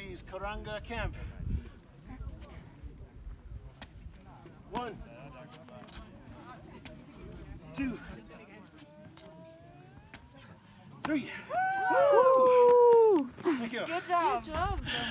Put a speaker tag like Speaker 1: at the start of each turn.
Speaker 1: Burpees, Karanga camp. 1, 2, 3. Woo! Thank you.
Speaker 2: Good job. Good job.